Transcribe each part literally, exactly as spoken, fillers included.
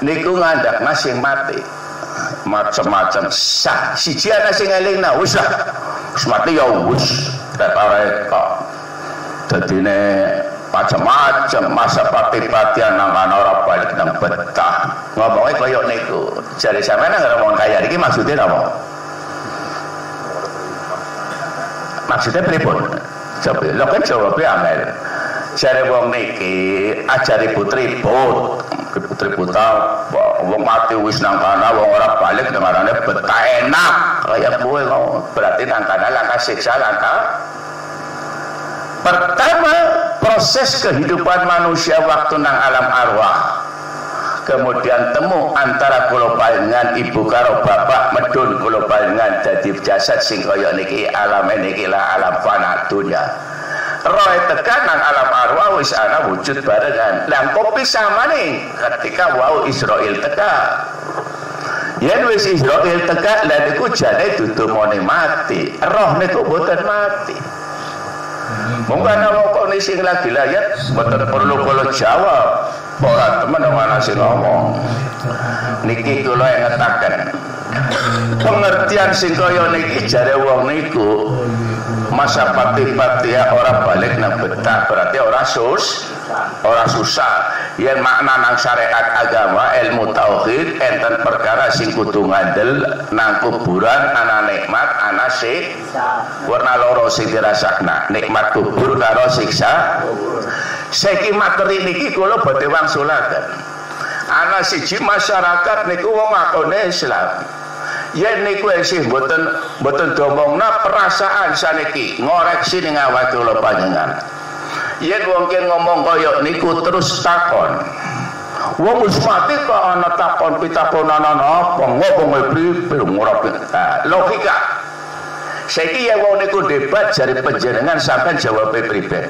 niku ngandakna sing mati macam-macam sah siji ana sing elingna wis lah wis mati ya wis reka-reka dadine macam-macam masa pati-patian nang ana ora balik nang betah ngomongnya koyo niku jare sampeyan ngomong kaya iki maksudnya apa maksudnya pripun coba lho kan jawabnya angel jare wong niki ajari putri ribut putri buta wong mati wis nang kana wong ora balik dengarane betah enak kaya kowe berarti nang kana langkah siksa langkah pertama proses kehidupan manusia waktu nang alam arwah kemudian temu antara kula panjenengan ibu karo bapak medun kula panjenengan dadi jasad sing kaya niki alam niki lah alam fana dunya roe tekan nang alam arwah wis ana wujud barengan lan kopi samane ketika wau Israil teka yen wis Israil teka lan iku jane dudu mone mati roh niku boten mati monggo ana wong sing lagi layat boten perlu kula jawab ora temen ana sing ngomong niki kula ngetaken pengertian sing kaya niki jare wong niku masa pati-pati ya ora balik nang betah berarti ora sus ora susah yen makna nang syariat agama ilmu tauhid enten perkara sing kudu ngandel nang kuburan ana nikmat ana siksa warna loro sing dirasakna nikmat kubur karo siksa saiki materi niki kula badhe wangsulaken ana siji masyarakat niku wong akone Islam yen niku isih mboten mboten domongna perasaan saniki ngoreksi ning awake kula panjenengan yen wong ki ngomong kaya niku terus takon wong wis mati kok ana takon pitakonan apa ngomong pribe ora logika saiki yen wong niku debat jare panjenengan sampean jawabe pribe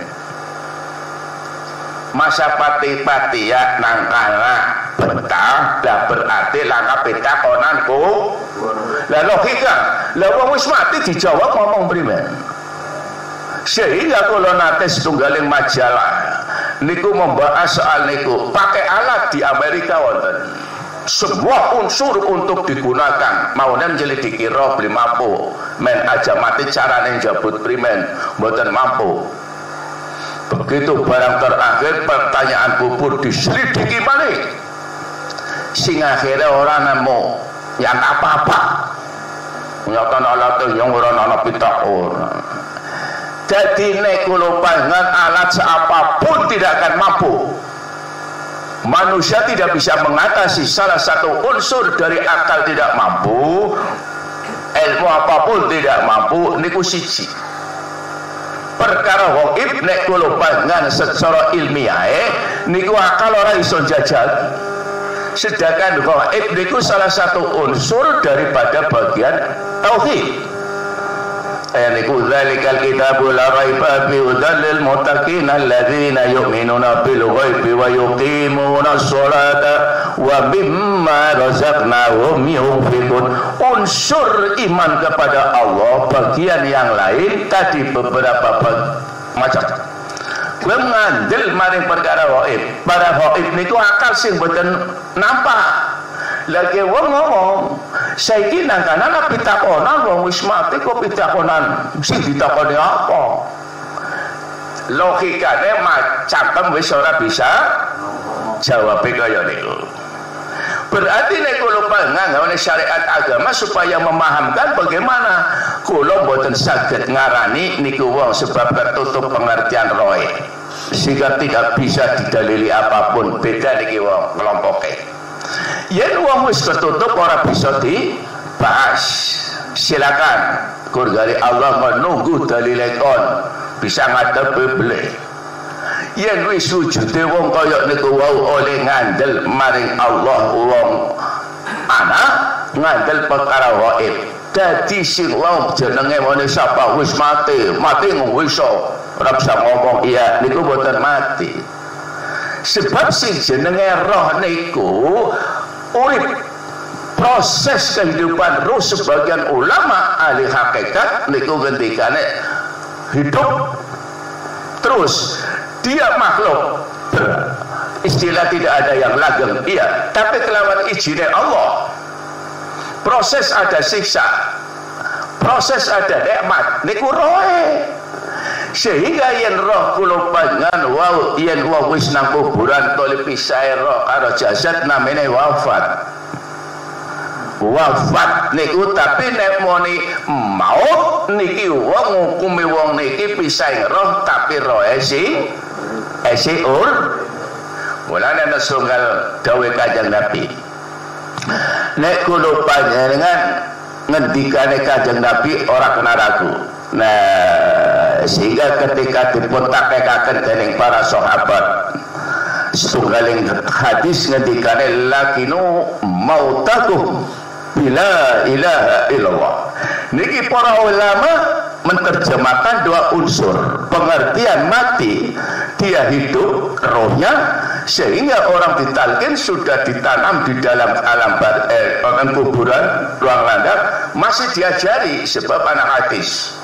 masa pati-pati ya nang kana betah lah berarti langkah pitakonanku lah logika lah wong wis mati dijawab ngomong primen sehingga kalau nate setunggaling majalah niku membahas soal niku pakai alat di Amerika wonten sebuah unsur untuk digunakan maunya nyelidiki roh beli mampu men aja mati carane jabut primen mboten mampu begitu barang terakhir pertanyaan kubur diselidiki balik sing akhirnya orang nemu yang apa-apa nyata alat yang orang ana pitakon jadi nek kula panjenengan alat seapapun tidak akan mampu manusia tidak bisa mengatasi salah satu unsur dari akal tidak mampu ilmu apapun tidak mampu niku siji perkara ghaib nek kula panjenengan secara ilmiah niku akal ora iso jajal sedangkan ghaib niku salah satu unsur daripada bagian tauhid niku zalikal kitabu la raiba fi hudal lil muttaqin alladzina yu'minuna bil ghaibi wa yuqimuna sholata wa mimma razaqnahum yunfiqun unsur iman kepada Allah bagian yang lain tadi beberapa macam gue ngandel maring perkara ghaib para ghaib niku akal sing boten nampak lagi wong ngomong saiki nang kana pitakonan wong wis mati kok pitakonan sing ditakoni apa logikane macam wis ora bisa jawab kaya niku berarti nek kula panjenengan syariat agama supaya memahamkan bagaimana kula mboten saged ngarani niku wong sebab tertutup pengertian roe sehingga tidak bisa didalili apapun beda niki wong kelompoke yen wong wis ketutup ora bisa dibahas silakan kurgari Allah menunggu dalile kon bisa ngadepi beli yen wis wujude wong kaya niku wau oleh ngandel maring Allah wong ana ngandel perkara gaib dadi sing wong jenenge mone sapa wis mati mati wis ora bisa ngomong iya niku boten mati sebab sing jenenge roh niku urip proses kehidupan ruh sebagian ulama ahli hakikat niku ketikane hidup terus dia makhluk istilah tidak ada yang langgeng, iya, tapi kelawan izinnya Allah. Proses ada siksa, proses ada nikmat, niku roe. Sehingga yen roh kula panjenengan wau yen wong wis nang kuburan tole pisahe roh karo jasad namine wafat. Wafat niku tapi nek muni maut niki wong ngukumi wong niki pisahe roh tapi roe si esi ur. Mulane ana sunggal dawuh Kanjeng Nabi. Nek kula panjenengan ngendikane Kanjeng Nabi ora kena ragu. Nah, sehingga ketika dipun takekaken dening para sahabat setunggaling hadis ngendikane lakinu mautakum bila ilaha illallah. Niki para ulama menerjemahkan dua unsur. Pengertian mati, dia hidup rohnya, sehingga orang ditalkin sudah ditanam di dalam alam eh, kuburan ruang landap masih diajari sebab anak hadis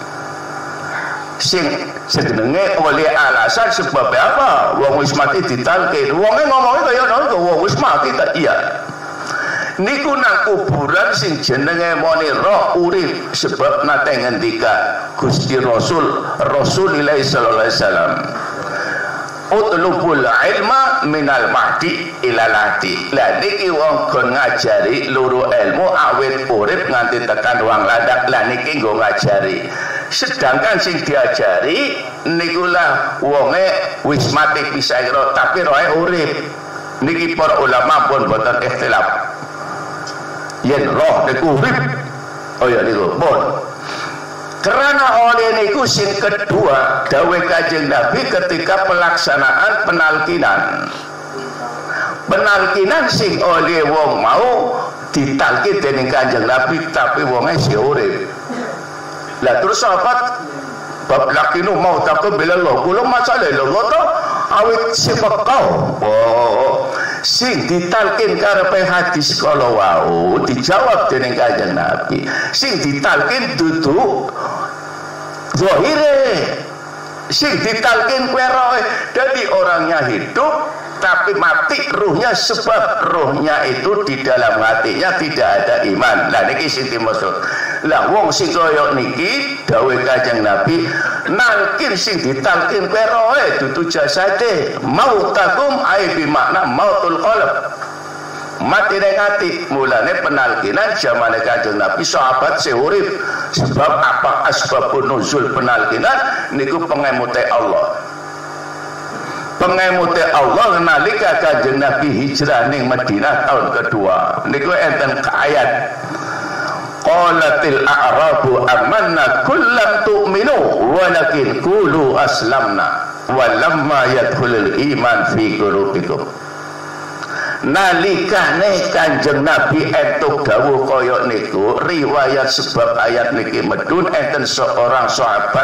sing sedenenge oleh alasan sebab apa wong wis mati ditalkin wonge ngomongnya kaya ngono wong wis mati tak iya niku nang kuburan sing jenenge moni roh urip sebab nate ngendika Gusti Rasul Rasulullah sallallahu alaihi wasallam utlubul ilma minal mahdi ilal hadi. Lah niki wong kon ngajari luru ilmu awit urip nganti tekan ruang landak. Lah niki nggo ngajari. Sedangkan sing diajari nikulah wonge wis mati pisah roh tapi rohe urip. Niki para ulama pun boten ikhtilaf. Yen roh niku urip. Oh ya niku pun. Karena oleh niku sing kedua dawuh Kanjeng Nabi ketika pelaksanaan penalkinan. Penalkinan sing oleh wong mau ditalkin dening Kanjeng Nabi tapi wonge si urip. Lah terus sahabat bab lakinu mau takut bila Allah kula masalah lho to awit sifakau. Oh, sing ditalkin karepe hadis kala wau dijawab dening Kanjeng Nabi. Sing ditalkin dudu zahire, sing ditalkin kowe roe. Dadi orangnya hidup tapi mati ruhnya sebab ruhnya itu di dalam hatinya tidak ada iman. Lah niki sing dimaksud. Lah wong sing kaya niki dawuh Kanjeng Nabi nalkin sing ditalkin kowe roe dudu jasade. Mautakum ai bi makna mautul qalb. Mati ning ati. Mulane penalkinan zamane Kanjeng Nabi sahabat seurip. Sebab apa asbabun nuzul penalkinan niku pengemute Allah. Pengemute Allah nalika Kanjeng Nabi hijrah ning Madinah tahun kedua. Niku enten ayat qalatil a'rabu amanna kullam tu'minu walakin qulu aslamna walamma yadkhulul iman fi qulubikum. Nalikane Kanjeng Nabi entuk dawuh kaya niku riwayat sebab ayat niki medun enten seorang sahabat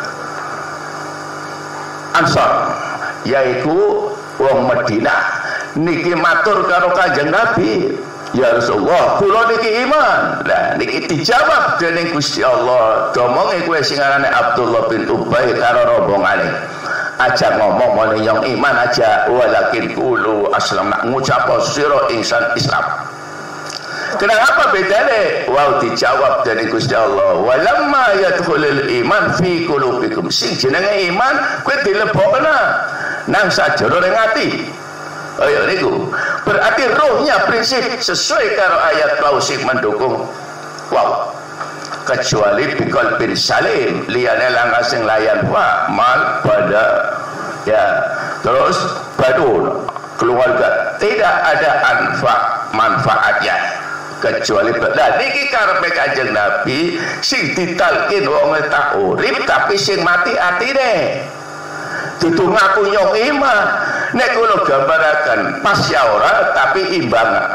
Ansor yaiku wong Madinah niki matur karo Kanjeng Nabi, ya Rasulullah kula niki iman. Lah niki dijawab dening Gusti Allah, domonge kowe sing arane Abdullah bin Ubay karo rombongane aja ngomong oleh yang iman aja walakin kulu aslam nak ngucap sira insan Islam. Kenapa bedane? Wow dijawab dari Gusti Allah walamma yadkhulul iman fi qulubikum. Sing jenenge iman kowe dilebokna nang sajroning ati. Ayo niku berarti rohnya prinsip sesuai karo ayat klausik mendukung. Wow kecuali bikol bin salim liyane langkah sing layan wa mal pada ya terus badun keluarga tidak ada anfa manfaatnya kecuali nah niki karepe Kanjeng Nabi sing ditalkin wong tak urip tapi sing mati atine dudu ngaku nyong iman. Nek kula gambaraken pas ya ora tapi imbang.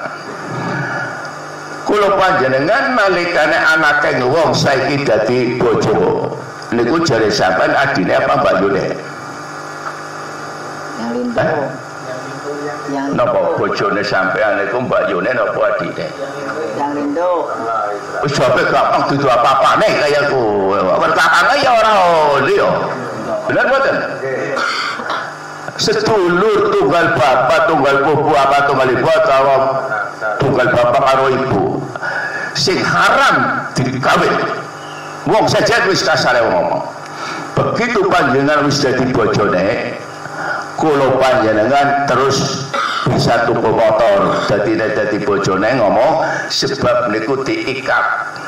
Kula panjenengan nalikane anake wong saiki dadi bojo niku jare sampean adine apa mbayune? Yang lindo. Eh? Yang napa bojone sampean niku mbayune napa adine? Yang lindo. Wis sampe gampang dudu apa-apane kaya ku. Perkataane ya ora oli yo. Bener mboten? sedulur tunggal bapak tunggal pupu apa tunggal ibu atau tunggal bapak karo ibu sing haram dikawin wong saja wis kasare ngomong begitu panjenengan wis dadi bojone kula panjenengan terus bisa tuku motor dadi dadi bojone ngomong sebab niku diikat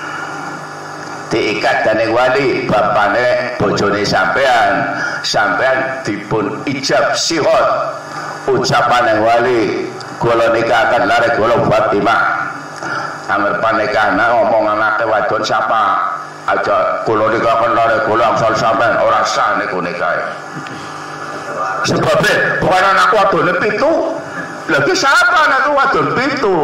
diikat dan wali bapane bojone sampean sampean dipun ijab sihot ucapan yang wali kula nikahkan lare kula Fatimah anger panikana ngomong anake wadon siapa aja kula nikahkan lare kula angsal sampean ora sah niku nikahe sebabnya bukan anak wadone pitu lagi siapa anak wadon pitu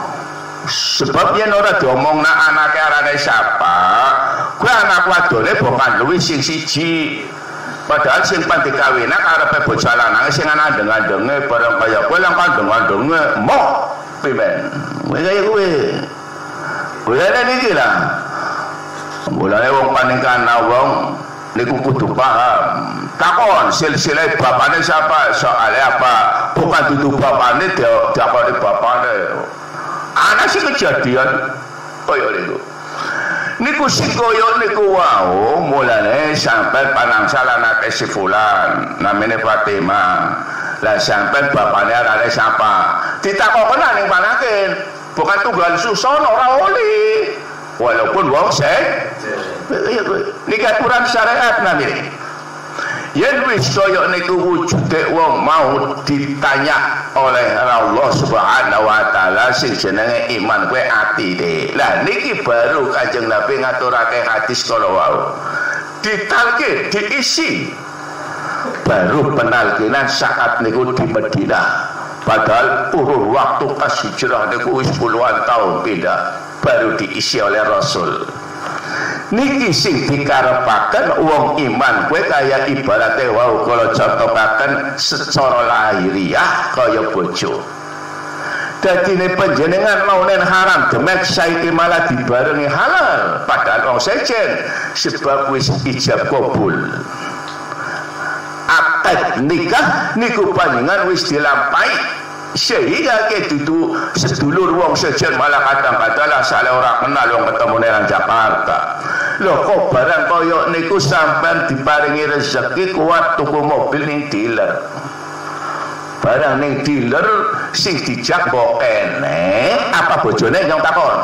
sebab yen ora diomong nak anake arane siapa kuwi anak wadone bukan luwih sing siji padahal sing pan dikawina karepe bocah lanang sing ana ndeng-ndenge bareng kaya kowe lan kandeng-kandenge moh pimen kowe kaya kowe kowe niki lah mulane wong paningkana wong niku kudu paham takon silsilah bapane siapa soalnya apa bukan dudu bapane diakoni bapane ana sing kejadian kaya niku niku sing kaya niku wau mulane sampai panangsal anake si fulan namine Fatimah lah sampai bapane arane siapa ditakokon ning panaken bukan tunggal suson ora oli walaupun wong sek niki aturan syariat namine yen wis kaya niku wujude wong mau ditanya oleh Allah Subhanahu wa taala sing jenenge iman kuwi atine. Lah niki baru Kanjeng Nabi ngaturake hadis kala wau. Ditalkin, diisi. Baru penalkinan saat niku di Madinah. Padahal urun waktu pas hijrah niku wis puluhan tahun pindah baru diisi oleh Rasul. Niki sing dikarepaken wong iman kowe kaya ibarate wau kala contohaken secara lahiriah kaya bojo. Dadine panjenengan maunen haram demek saiki malah dibarengi halal padahal wong sejen sebab wis ijab kabul. Akad nikah niku panjenengan wis dilampahi sehingga ke dudu sedulur wong sejen malah kadang-kadang lah sale ora kenal wong ketemu nang Jakarta. Loh kok barang koyok niku sampean diparingi rezeki kuat tuku mobil ning dealer. Barang ning dealer sing dijak kok enek apa bojone yang takon?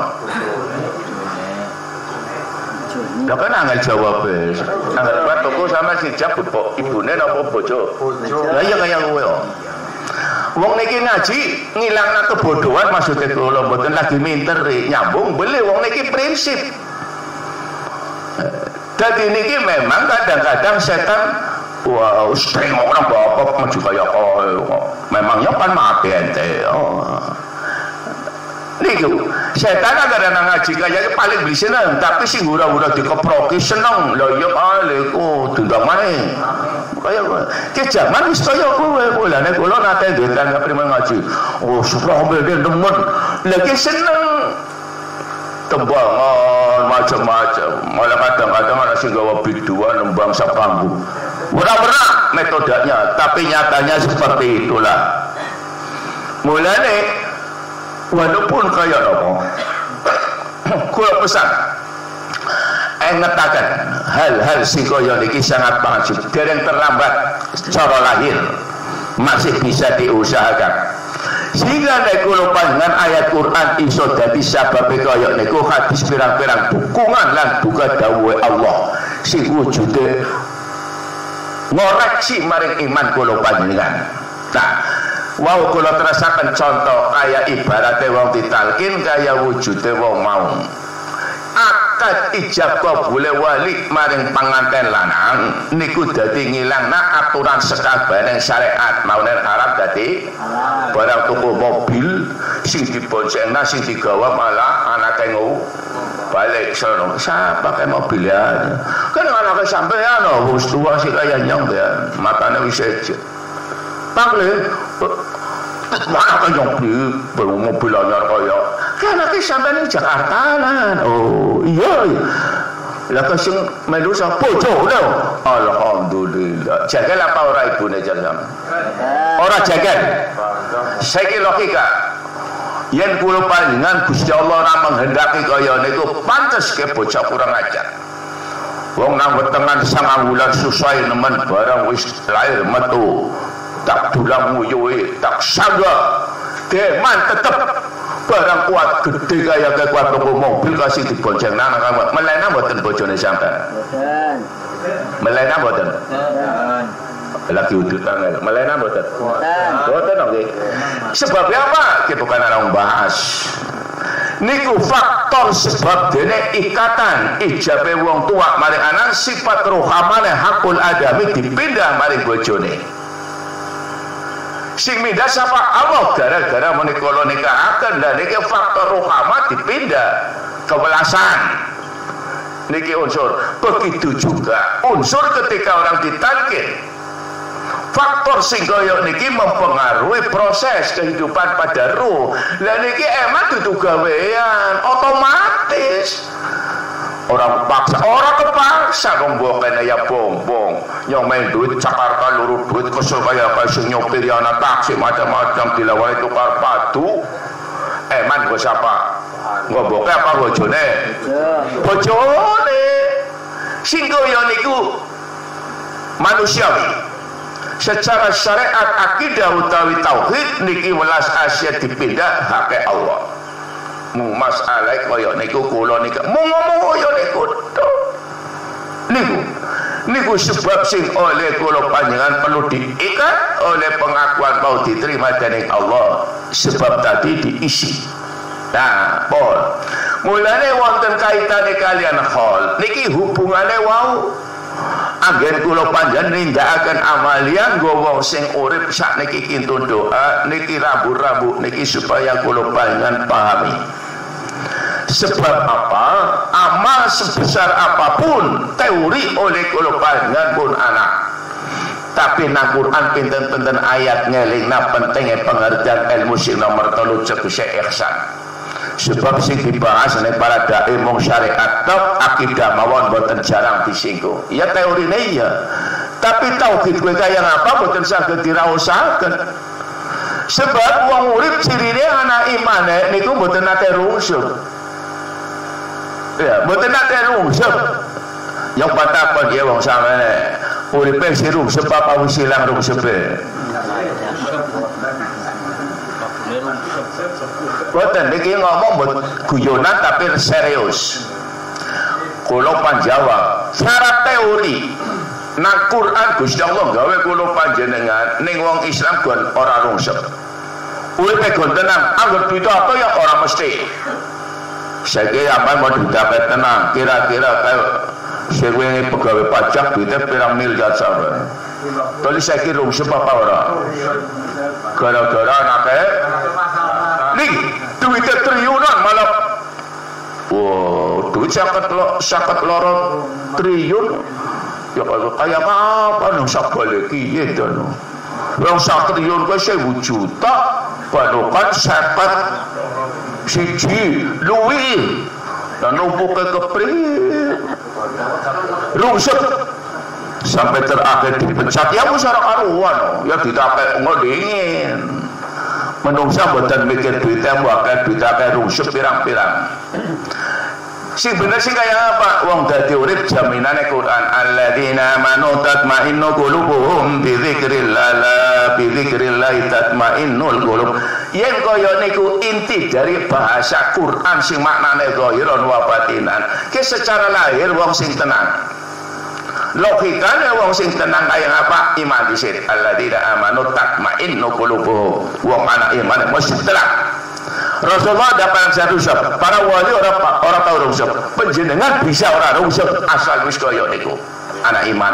Lha kan angel jawab wis. Angel kuat tuku sama sing dijak ibune napa bojo? Lah iya kaya kowe kok. Wong niki ngaji ngilangna kebodohan maksudnya kula mboten lagi minter nyambung beli wong niki prinsip. Jadi niki memang kadang-kadang setan wah sering orang bapak maju kaya kok memangnya kan mati ente oh niku setan agar nang ngaji kaya paling beli seneng tapi sing ora-ora dikeproki seneng lho ya kali ku tundang maneh kaya ke jaman wis kaya kowe kulane kula nate ndendan primen ngaji oh supra ambil den demen lagi seneng tembangan macam-macam malah kadang-kadang ada sing gawa biduan nembang sapanggu ora pernah metodenya tapi nyatanya seperti itulah mulane walaupun kaya apa kula pesan engetaken hal-hal sing kaya niki sangat wajib dereng terlambat cara lahir masih bisa diusahakan sehingga nek kula panjenengan ayat Quran iso dadi sabab kaya niku hadis pirang-pirang dukungan lan duka dawuhe Allah sing wujude ngoreksi maring iman kula panjenengan. Nah, wau kula terasaken contoh kaya ibarate wong ditalkin kaya wujude wong mau akad ijab kabule wali maring panganten lanang niku dadi ngilangna aturan sekabening syariat maunen haram dadi barang tuku mobil sing diboncengna sing digawa malah anake ngau balik sono siapa pakai mobil ya kan anake sampean lho wis tuwa sik kaya nyong ya matane wis ejek pangle mana kan yang beli mobil anyar kaya kan nanti sampai di Jakarta lah oh iya Lah sing melu sapa bojo lho. Alhamdulillah. Jagal apa ora ibune jagal? Ora jagal. Saiki logika. Yen kula panjenengan Gusti Allah ora menghendaki kaya niku pantes ke bocah kurang ajar. Wong nang wetengan sangang wulan susah nemen barang wis lahir metu. Tak dulang nguyuhe, tak sangga. Deman tetep barang kuat gede kaya kuat toko mobil kasih dibonceng nang kamu. Melena mboten bojone sampean? Mboten. Melena mboten? Mboten. Lagi udutan melena mboten? Mboten. Mboten nggih. Sebabnya apa? Kita bukan orang bahas. Niku faktor sebab dene ikatan ijabe wong tua maring anak sifat rohamane hakul adami dipindah maring bojone. Sing mindah sapa Allah gara-gara menika nikahaken dan niki faktor rohama dipindah kewelasan. Niki unsur. Begitu juga unsur ketika orang ditalkin. Faktor sing kaya niki mempengaruhi proses kehidupan pada ruh. Lah niki emang dudu gawean otomatis. Orang paksa, orang kepaksa dong bawa kena ya bongbong, yang main duit Jakarta lurus duit kesel kaya kaya sing nyopir ya anak taksi macam-macam dilawan itu tukar padu. Eman gue siapa? Gue bokeh apa bojone? Bojone. Sing kaya niku manusiawi. Secara syariat akidah utawi tauhid niki welas asia dipindah hak Allah. Mu masalah kaya niku kula niku mu ngomong kaya niku niku niku sebab sing oleh kula panjenengan perlu diikat oleh pengakuan mau diterima dening Allah sebab tadi diisi. Nah, pol mulane wonten kaitane kalian hal niki hubungane wau agen kula panjenengan nindakaken amalian nggo wong sing urip sakniki kintun doa niki rabu-rabu niki supaya kula panjenengan pahami. Sebab apa? Amal sebesar apapun teori oleh kula panjenengan pun anak. Tapi nang Quran pinten-pinten ayat ngelingna pentingnya pengertian ilmu sing nomor telu ceku ihsan. Sebab sing dibahas nek para dai mung syariat tok akidah mawon boten jarang disinggung. Ya teorine iya. Tapi tauhid kowe kaya ngapa boten saged diraosaken. Sebab wong urip cirine ana imane niku boten nate rungsuk. Ya, mboten nate rungsep. Yang patakon dia wong samene. Uripe si rungsep apa wis ilang rungsepe? Mboten niki ngomong mbot guyonan tapi serius. Kula panjawab, secara teori nang Quran Gusti Allah gawe kula panjenengan ning wong Islam gon ora rungsep. Uripe gon tenang, anggere duit apa ya ora mesti. Saya kira apa mau didapat tenang kira-kira kayak saya pegawai pajak duitnya pirang miliar sampai tadi saya kira rungsep apa orang gara-gara anaknya nih duitnya triliunan malah wow duit sangat sangat lorot triliun ya kayak apa yang saya balik iya dan yang satu triliun ke seribu juta padukan sepat siji luwi dan numpuk ke kepri rungsep sampai terakhir dipecat ya musyarak karuan ya ditakai ngodingin menungsa boten mikir duitnya wakil duitnya kayak rungsep pirang-pirang sing bener sing kaya apa wong dadi urip jaminane Quran alladzina amanu tatma'innu qulubuhum bi dzikrillah la bi dzikrillah tatma'innul qulub yen kaya niku inti dari bahasa Quran sing maknane zahiran wa batinan ke secara lahir wong sing tenang logikane wong sing tenang kaya apa iman dhisik alladzina amanu tatma'innu qulubuhum wong ana iman mesti tenang. Rasulullah dapat satu rungsep, para wali orang orang tahu rungsep, penjenengan bisa orang rungsep asal wis kaya niku anak iman.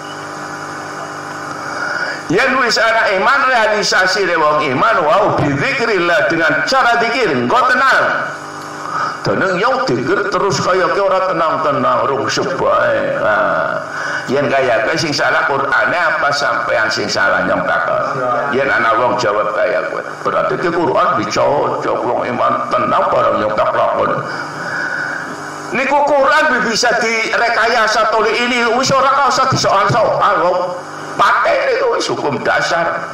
Yen wis anak iman realisasi de wong iman wau bizikrillah dengan cara zikir engko tenang. Tenang yang dikir terus kaya ke ora tenang-tenang rungsep bae. Nah, yen kaya ke sing salah Qur'ane apa sampean sing salah nyong takon. Yen ana wong jawab kaya kowe. Berarti ke Quran dicocok wong iman tenang barang nyong tak lakon. Niku Quran bisa direkayasa tuli ini wis ora usah disoal-soal kok. Patene itu wis hukum dasar.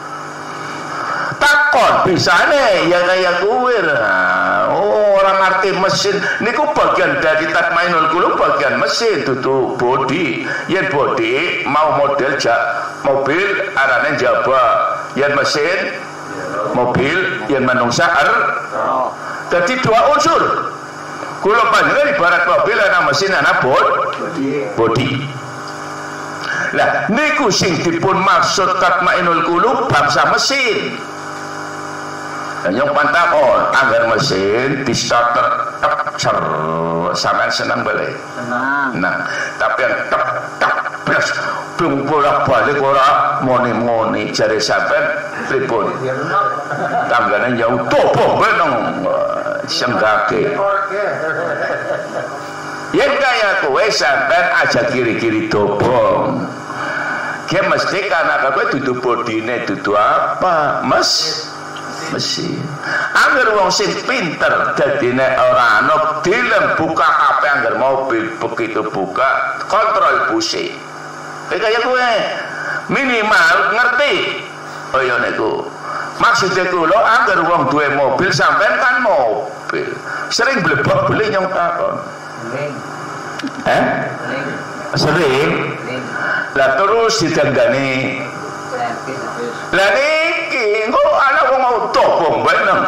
Takon bisane ya kayak kuwi. Oh, orang ngerti mesin niku bagian dari tatmainul qulub, bagian mesin dudu body. Yen body mau model jak mobil arane jaba. Yen mesin mobil, yen manungsa er. Jadi dua unsur. Kula panjenengan ibarat mobil ana mesin ana body. Lah niku sing dipun maksud tatmainul qulub bangsa mesin. Dan yang pantakon agar mesin di starter tek cer sampean senang balik. Senang. Nah, tapi yang tek tek plus belum bolak balik ora moni-moni jare sampean pripun. Tanggane jauh topo benong senggake. Yen kaya kowe sampean aja kiri-kiri dobong. Ki mesti kana kowe dudu bodine dudu apa? Mes mesin. Angger wong sing pinter dadine ora ana dilem buka H P angger mobil begitu buka kontrol busi. Kaya kowe minimal ngerti. Oh ya niku. Maksudnya kula angger wong duwe mobil sampean kan mobil. Sering blebok beli nyong takon. Eh? Sering. Lah terus didanggani. Lah niki engko ana wong mau topong bae nang.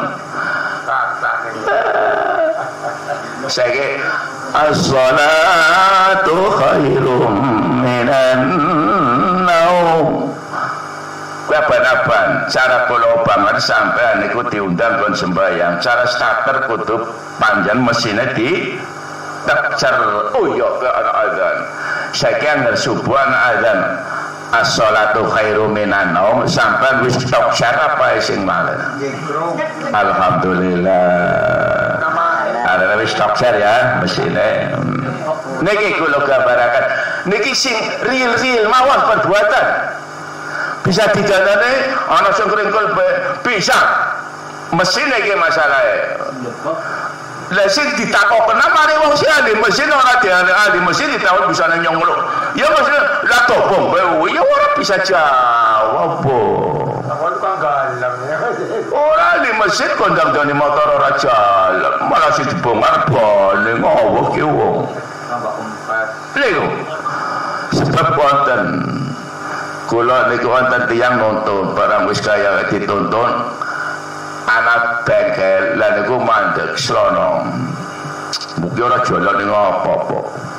Saiki as-salatu khairum minan naum. Kapan-kapan cara kula banget sampean niku diundang kon sembahyang. Cara starter kudu panjang mesinnya di tekcer. Oh ya ana azan. Saiki anggar subuh ana azan. As-salatu khairu minan naum sampean wis tok syarap apa sing malen. Alhamdulillah. Ada wis tok syar ya mesine. Niki kula gambaraken niki sing real-real mawon perbuatan. Bisa dijalani ana sing kringkul bisa. Mesin iki masalahe. Lah sing ditakokna mari wong sing ahli mesin ora diahli ahli mesin ditakon bisa nyonglok. Ya mesti la topong bae ya ora bisa jawab. Takon kang galang ya. Ora ahli mesin kondang-dani motor ora jalan, malah sing dibongkar bale ngowok ki wong. Tambah empat. Lho. Sebab wonten kula niku wonten tiyang nonton barang wis kaya ditonton anak bengkel lan niku mandeg slono. Mugi ora jalan ning apa-apa.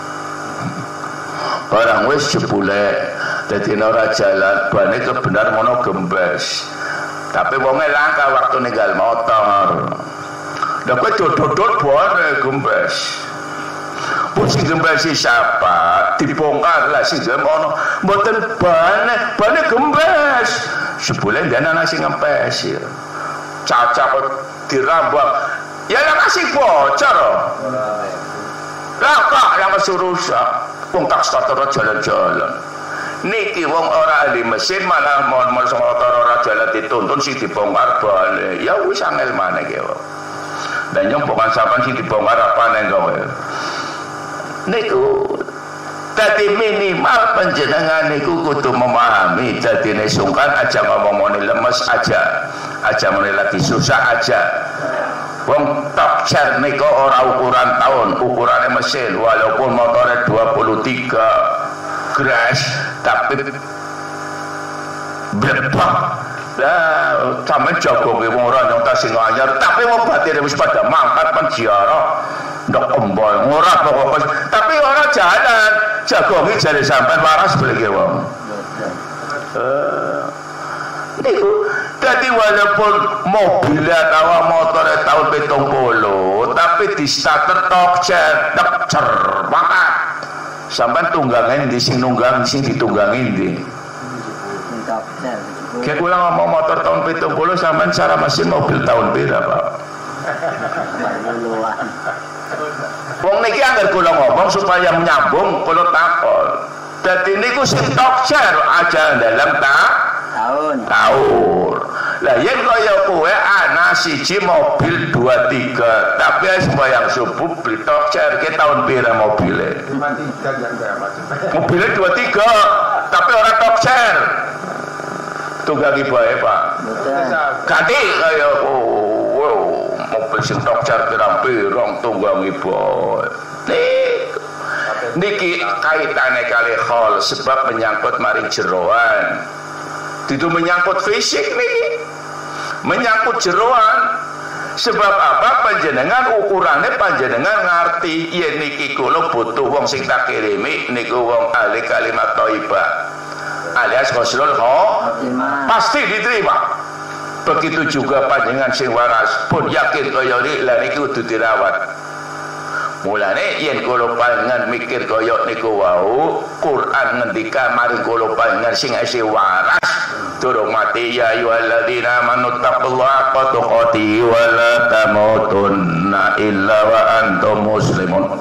Barang wis jebule dadi ora jalan bane kebenar mono gembes. Tapi wonge langka waktu ninggal motor. Lah kowe dodot bone gembes. Pusing gembes siapa? Dibongkar lah sing ono mboten bane, bane gembes. Jebule ndene ana sing ngempes ya. Cacak dirambak ya yang kasih bocor lah kak yang kesurusan wong tak starter jalan-jalan niki wong ora ahli mesin malah mau motor ora jalan dituntun sih dibongkar balik ya wis angel maneh ki wong dan nyong bukan sampean sih dibongkar apa neng kowe niku dadi minimal panjenengan niku kudu memahami dadine sungkan aja ngomong lemes aja aja mulai lagi susah aja wong top share niku ora ukuran tahun ukurannya mesin walaupun motornya dua puluh tiga gras tapi bledok lah sampe jago ki wong ora nyong sing anyar tapi wong batine wis pada mangkat penjiara ndok embol ora pokok tapi ora jalan jago ki jare sampean waras beli wong eh niku dadi walaupun mobil atau motor tahun pitung puluh tapi di starter tok cetek cer banget sampean tunggangin di sing nunggang sing ditunggangin di kayak kula ngomong motor tahun pitung puluh sampean cara mesin mobil tahun pira Pak wong niki anggar kula ngomong supaya menyambung kula takon dadi niku sing tok cer aja dalam tak tahun tahun Lah yen kaya kowe ana siji mobil dua tiga, tapi sembahyang subuh beli tokcer ke tahun pira mobile? lima tiga jangan macam. Mobilnya dua tiga, tapi orang tokcer. Tunggang bae, Pak. Ganti kaya oh, wow, mobil sing tokcer kira pirang tunggang bae. Nih niki kaitane kali khol sebab menyangkut mari jeroan. Itu menyangkut fisik niki. Menyangkut jeroan. Sebab apa? Panjenengan ukurannya panjenengan ngerti yen niki kula butuh wong sing tak kirimi niku wong ahli kalimat thayyibah. Alias husnul khotimah. Pasti diterima. Begitu juga panjenengan sing waras pun yakin kaya iki lha niki kudu dirawat. Mulane yen kula panjenengan mikir kaya niku wau, Quran ngendika mari kula panjenengan sing isih waras durung mati ya ayyuhalladzina amanu taqullaha haqqa tuqatih wa la tamutunna illa wa antum muslimun.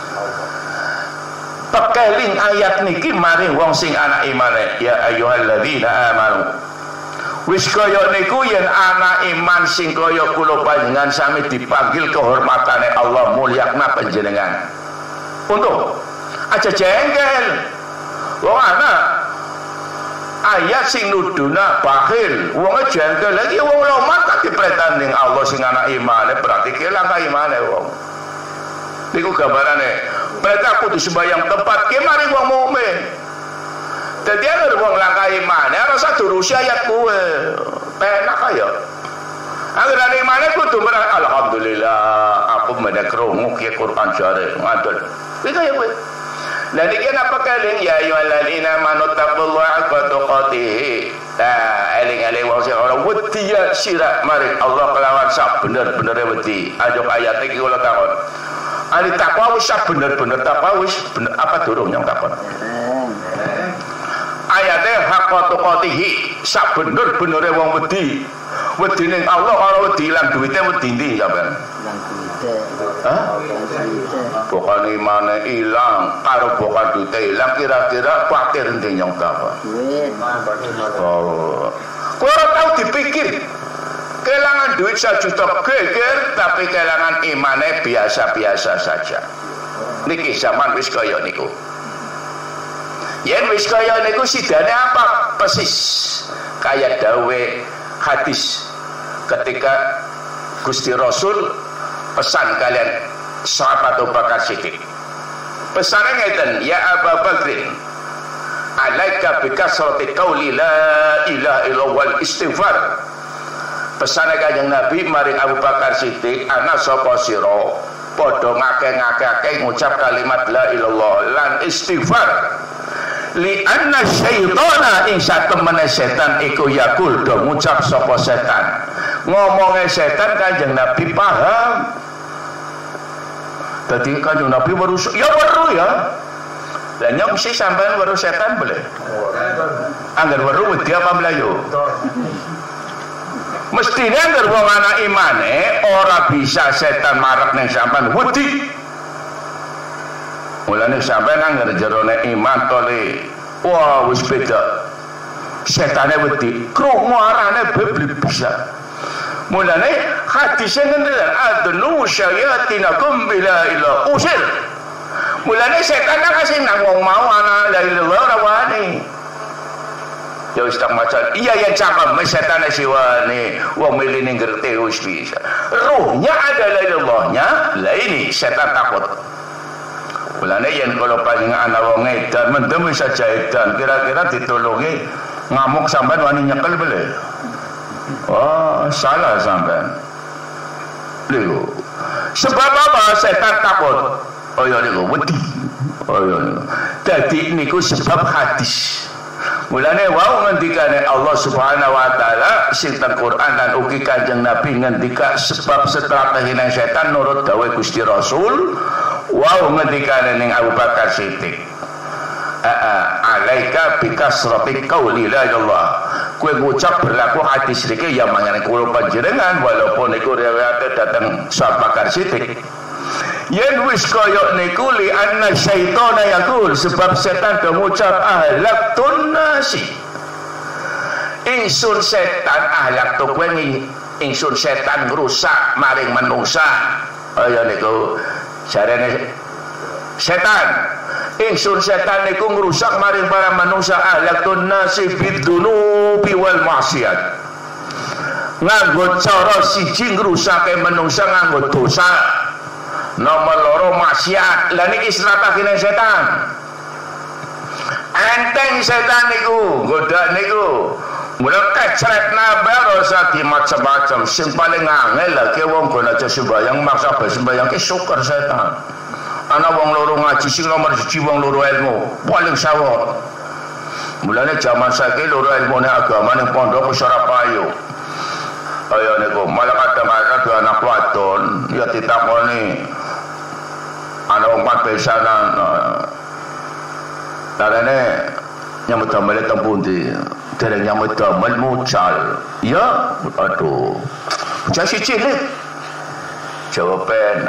Pekeling ayat niki mari wong sing ana imane ya ayyuhalladzina amanu. Wis kaya niku yen ana iman sing kaya kula panjenengan sami dipanggil kehormatane Allah mulyakna panjenengan. Untuk aja jengkel. Wong ana ayat sing nuduna bakhil, wong jengkel lagi wong lomat tak diperintah ning Allah sing ana imane berarti kelang ka imane wong. Niku gambarane. Perintah kudu sembahyang tempat ki mari wong mukmin. Dadi ana wong langkah imane rasa durusi ayat kuwe. Penak kaya. Anggere imane kudu merah alhamdulillah aku mene krungu ki Quran jare ngadol. Iki kaya kuwe. Lah niki napa keling ya ayyuhalladzina amanu taqullaha haqqa tuqatih. Nah, eling-eling wong sing ora wedi sira mari Allah kelawan sak bener-benere wedi. Ayo ayat iki kula takon. Ali takwa wis sak bener-bener takwa wis bener apa durung nyong takon. Ayatnya haqqa tuqatihi sak bener-benere wong wedi. Wedi ning Allah karo wedi ilang duwite wedi ndi sampean? Ilang duwite. Hah? Bukan imane ilang karo bukan duwite ilang kira-kira kuwatir ndi nyong takon. Duit. Oh. Kowe ora tau dipikir kelangan duit sejuta geger tapi kelangan imane biasa-biasa saja. Niki zaman wis kaya niku. Yen wis kaya niku sidane apa? Persis kaya dawe hadis ketika Gusti Rasul pesan kalian sahabat Abu Bakar Siddiq. Pesane ngeten, ya Abu Bakrin, alaika bikasrati qauli la ilaha illallah wal istighfar. Pesane Kanjeng Nabi maring Abu Bakar Siddiq, ana sapa sira padha ngakeh-ngakeh ngucap kalimat la ilallah lan istighfar. Li anna syaitana ing satemene setan iku yakul do ngucap sapa setan. Ngomongnya setan Kanjeng Nabi paham. Dadi Kanjeng Nabi weruh ya weruh ya. Lah nyong sih sampean weruh setan boleh. Angger weruh wedi apa mlayu? Mestine angger wong ana imane ora bisa setan marek ning sampean wedi. Mulane sampean angger jerone iman tole wah wis beda. Setane wedi, krungu arane bebli bisa. Mulane hadise ngene adnu syayatinakum bila ila usir. Mulane setan kasih nang wong mau ana la ilaha ora wani. Ya wis tak macan. Iya ya cakap setane siwane wong milih ning ngerti wis bisa. Ruhnya adalah Allahnya, lah ini setan takut. Mulane yen kula panjenengan ana wong edan mendem saja edan kira-kira ditulungi ngamuk sampean wani nyekel bele. Oh, salah sampean. Lho. Sebab apa setan takut? Oh ya niku wedi. Oh ya niku. Dadi niku sebab hadis. Mulane wau ngendikane Allah Subhanahu wa taala sing teng Quran lan ugi Kanjeng Nabi ngendika sebab strategi nang setan nurut dawuh Gusti Rasul. Wau ngendikane ning Abu Bakar Siddiq. Alaika bikasrati qauli la ilallah. Kowe ngucap berlaku hadis iki ya mangane kula panjenengan walaupun niku riwayate dateng Abu Bakar Siddiq. Yen wis kaya niku li anna syaitana yaqul sebab setan do ngucap ahlaktun nasi. ingsun setan ahlak to kowe ingsun setan ngrusak maring manungsa kaya niku jarene setan ingsun setan niku ngrusak maring para manungsa ahlak to nasibid dunubi wal maksiat nganggo cara siji ngrusake manungsa nganggo dosa nomor loro maksiat lan iki strategi setan enteng setan niku goda niku mulai kecret nabar rasa di macam-macam sing paling angel lagi wong guna aja sembayang maksa sembayang ke syukur setan ana wong loro ngaji sing nomor siji wong loro ilmu paling sawor mulane zaman saiki loro ilmune agama ning pondok wis ora payu kaya niku malah kadang-kadang do anak wadon ya ditakoni ana wong pabesanan tarene nyambut damel teng pundi dereng nyambut damel mucal ya aduh bocah siji cilik jawaben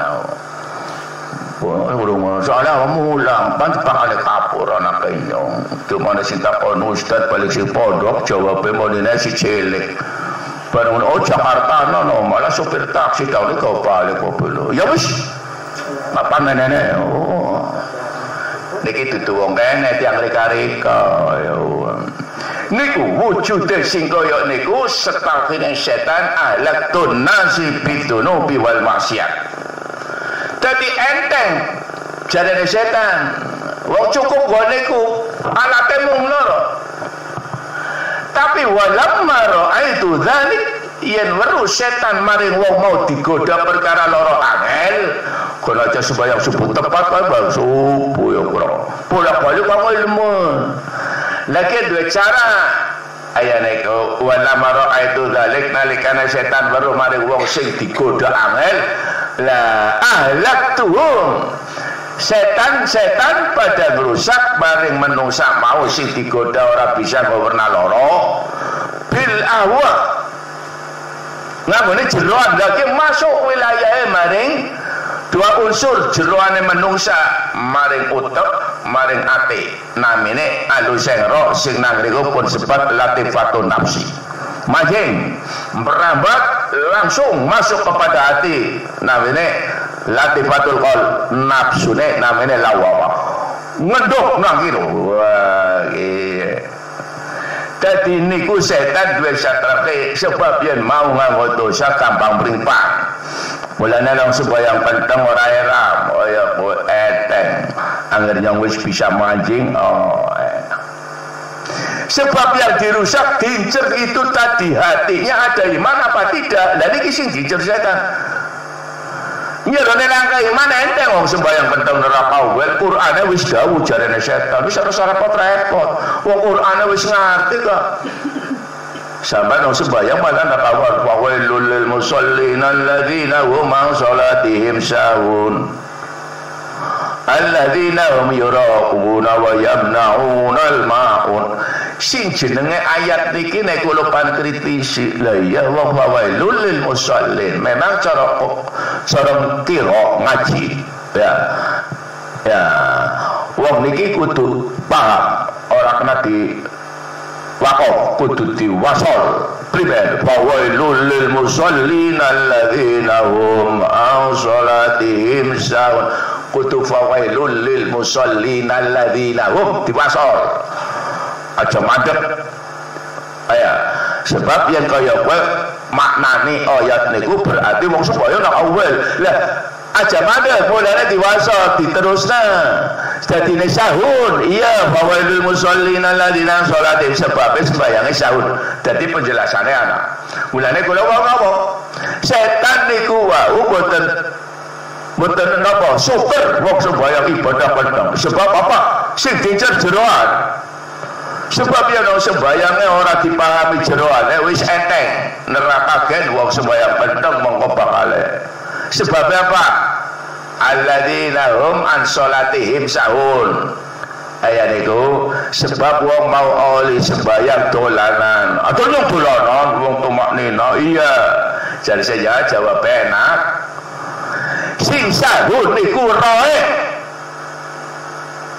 urung soalnya mulang pan pakane kapur anak kenyong cuma sing takon ustaz balik sing pondok jawabe modine si cilik bareng oh Jakarta no malah sopir taksi tahun ini kau balik mobil ya wis apa nenek oh niki dudu wong kene tiyang reka-reka ya niku wujude sing kaya niku setakine setan alatun nasibidunu biwal maksiat dadi enteng jarene setan wong cukup gone niku alate mung loro tapi walamma ra'aitu dzalik yen weruh setan maring wong mau digoda perkara loro angel kono aja sembahyang subuh tepat kae bang subuh ya bro bolak-balik kok ilmu lagi dua cara ayane ko walamma ra'aitu dzalik nalikane setan weruh maring wong sing digoda angel la ahlaktuhum setan-setan pada merusak maring menungsa mau sing digoda ora bisa ngowerna loro bil ahwa ngangone jeroan lagi masuk wilayahe maring dua unsur jeroane menungsa maring utek maring ati namine alusengro sing nang riku pun sebab latifatun nafsi majeng merambat langsung masuk kepada hati namine latifatul qol nafsune namanya lawawa ngedok nang kira wah iya dadi niku setan duwe satrake sebab yen mau nganggo dosa gampang mrimpang mulane lang sembayang penteng ora eram kaya eteng angger yang wis bisa mancing oh sebab yang dirusak diincer itu tadi hatinya ada iman apa tidak lah niki sing diincer setan nyerone langkah iman enteng wong sembayang penteng neraka wel Qur'ane wis dawuh jarene setan wis ora repot-repot wong Qur'ane wis ngerti kok sampeyan wong sembayang malah nakawar wa wailul lil musallin alladzina hum an salatihim sahun alladzina hum yuraquna wa yamna'una al-ma'un sing jenenge ayat niki nek kula pan kritisi la ya wa wailul lil musallin memang cara cara kira ngaji ya ya wong niki kudu paham ora kena di waqaf kudu diwasal primer wa wailul lil musallin alladzina hum an salatihim sahun kudu fa wailul lil musallin alladzina hum diwasal aja madhep aya sebab yang kaya kowe maknani ayat niku berarti wong sembahyang nak awal lah aja madhep mulane diwasa diterusna dadine sahun iya fawailul musallin alladzina sholatin sebab sembayange sahun dadi penjelasane ana mulane kula ngomong setan niku wau boten boten napa super wong sembayang ibadah penteng sebab apa sing dicer jeroan sebab ya no sembayangnya orang dipahami jeroane wis enteng neraka gen wong sembayang penteng mongko bakale sebabnya apa alladzina hum an salatihim sahun ayat itu sebab wong mau oli sembayang dolanan atau yang dolanan wong tumak nina iya jadi saya jawab enak sing sahun niku roe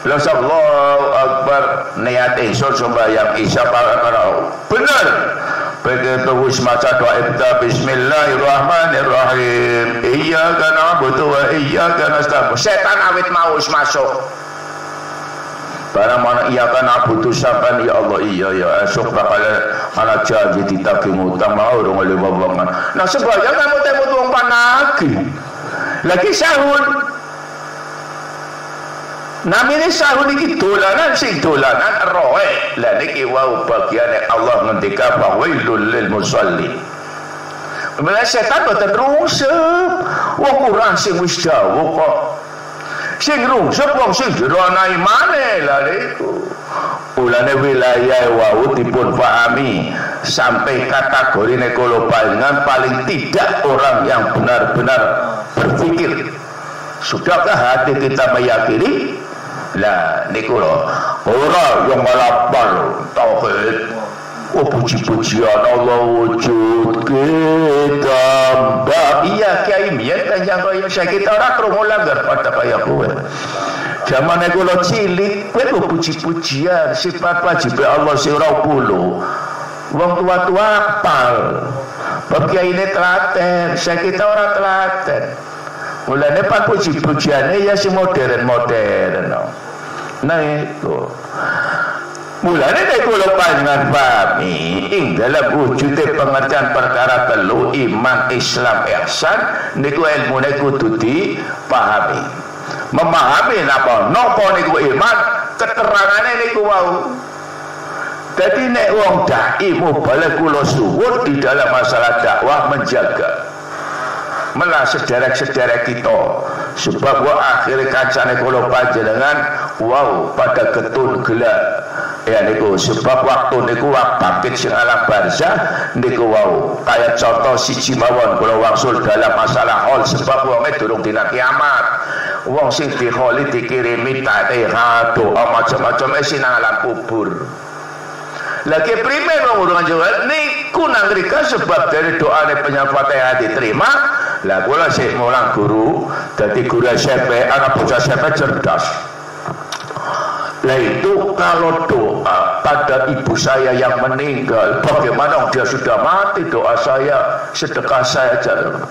Allahu Akbar niat ingsun sembahyang isya para bener begitu wis maca doa ibda bismillahirrahmanirrahim iyyaka na'budu wa iyyaka nasta'in setan awit mau wis masuk barang mana iyyaka na'budu sampean ya Allah iya ya esuk bakal ana janji ditagih utang mau urung oleh wong nah sembahyang kamu temut wong panagi lagi sahur namine sahur iki dolanan sing dolanan roe lah niki wau bagiane Allah ngendika fawailul lil musallin Mula setan boten rungsep wong Quran sing wis dawuh kok sing rungsep wong sing dironai maneh lha niku ulane wilayah wau dipun pahami sampai kategori nekolopalingan paling tidak orang yang benar-benar berpikir sudahkah hati kita meyakini lah niku lho ora yang malapal tauhid oh puji-pujian Allah wujud kita mbak iya kiai mian kanjang kaya saya kita ora krungu langgar pada kaya kowe zaman kula cilik kowe kok puji-pujian sifat wajib Allah sing ora puluh wong tua-tua apal bab kiai ini telaten saya kita ora telaten mulane pak puji-pujiane ya si modern-modern nah itu mulane nek kula panjenengan pahami ing dalam wujude pengertian perkara telu iman Islam ihsan niku ilmune kudu dipahami memahami napa napa niku iman keterangane niku wau dadi nek wong dai mubalik kula suwun di dalam masalah dakwah menjaga melah sederek-sederek kita sebab wa akhir kancane kula panjenengan wow pada getun gelap ya niku sebab waktu niku bangkit sing alam barzah niku wow kaya contoh siji mawon kula wangsul dalam masalah hol sebab wong e durung dina kiamat wong sing diholi dikirimi tateha doa macam-macam e sing alam kubur lagi primer wong urang Jawa niku nang mrika sebab dari doane penyampaian diterima lah kula sik mulang guru dadi guru S M P anak bocah S M P cerdas lah itu kalau doa pada ibu saya yang meninggal bagaimana dia sudah mati doa saya sedekah saya jalan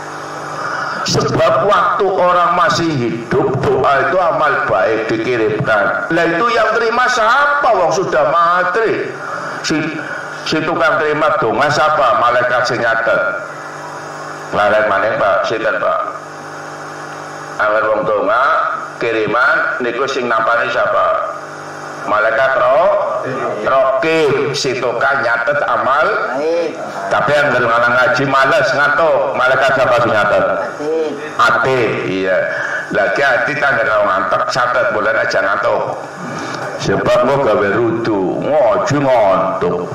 sebab waktu orang masih hidup doa itu amal baik dikirimkan lah itu yang terima siapa wong sudah mati si, si tukang terima doa siapa malaikat sing nyatet malaikat mana Pak sinten Pak awer wong donga kiriman niku sing nampani siapa malaikat roh rokib si tukang nyatet amal baik tapi yang ngalang ngaji males ngantuk malaikat siapa sing nyatet ati iya lagi ati tanggal ngantuk catet boleh aja ngantuk sebab mau gawe rudu ngojo ngantuk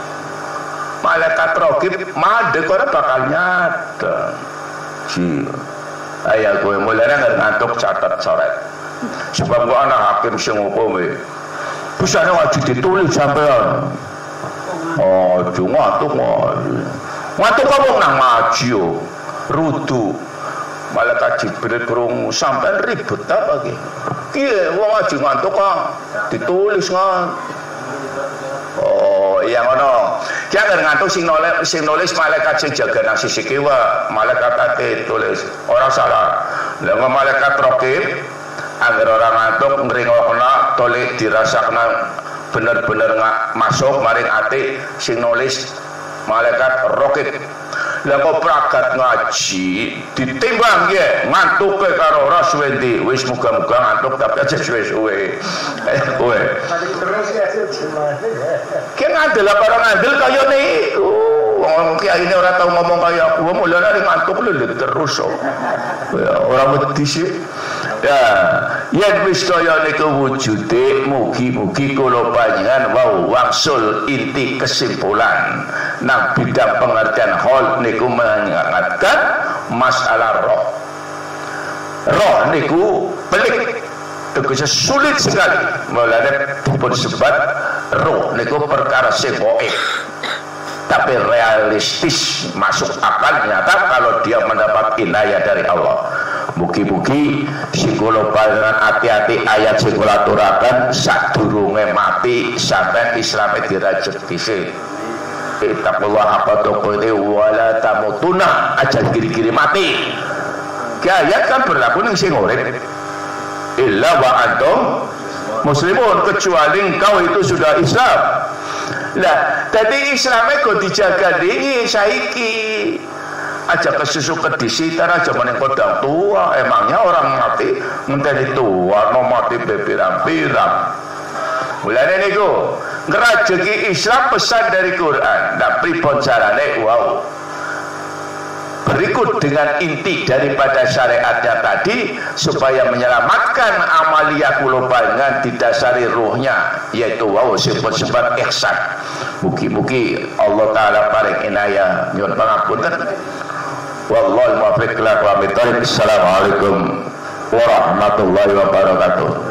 malaikat rokib madhe ora bakal nyata si ayah gue mulanya ngantuk catat coret sebab gue anak hakim sing hukum bisa wajib ditulis sampean oh cuma ngantuk ngantuk kamu nang ngaji rudu malaikat Jibril krungu sampean ribet apa iki kiye wong ngaji ngantuk kok ditulis kan oh iya ngono jangan ngantuk sing nulis sing nulis malaikat sing jaga nang sisi kiwa malaikat ate tulis ora salah lha malaikat raqib agar orang ngantuk ngringokna tulis dirasakna bener-bener masuk maring ati sing nulis malaikat raqib lha kok pragat ngaji ditimbang ya ngantuke karo ora suwe ndi wis muga-muga ngantuk tapi aja suwe-suwe eh kowe ki ngandel apa ora ngandel kaya niku wong kiai ini ora tau ngomong kaya aku mulane ngantuk lho terus ora wedi sih ya yen wis kaya niku wujude mugi-mugi kula panjenengan wau wangsul inti kesimpulan nang bidang pengertian hal niku mengingatkan masalah roh roh niku pelik tegese sulit sekali mulane dipun sebat roh niku perkara sing gaib tapi realistis masuk akal nyata kalau dia mendapat inayah dari Allah Mugi-mugi sikula panjenengan hati-hati ayat sikula aturaken sadurunge mati sampai Islame dirajut dhisik. Ittaqullah haqqa tuqatih wa la tamutunna, aja kiri-kiri mati. Ki ayat kan berlaku ning sing urip. Illa wa antum muslimun, kecuali engkau itu sudah Islam. Lah, tadi Islamnya kok dijaga dingin saiki. Aja kesusu kedisitan aja meneng kodang tua. Emangnya orang mati ngenteni tua mau mati bepirang-pirang. Mulane niku ngrajeki Islam pesan dari Quran. Nah, pripun carane? Wow. Berikut dengan inti daripada syariatnya tadi supaya menyelamatkan amalia kula panjenengan didasari ruhnya, yaitu wow sifat-sifat ihsan. Mugi-mugi Allah taala paring inayah nyuwun pangapunten. Wallahu muwaffiq ila aqwamit thoriq. Assalamualaikum warahmatullahi wabarakatuh.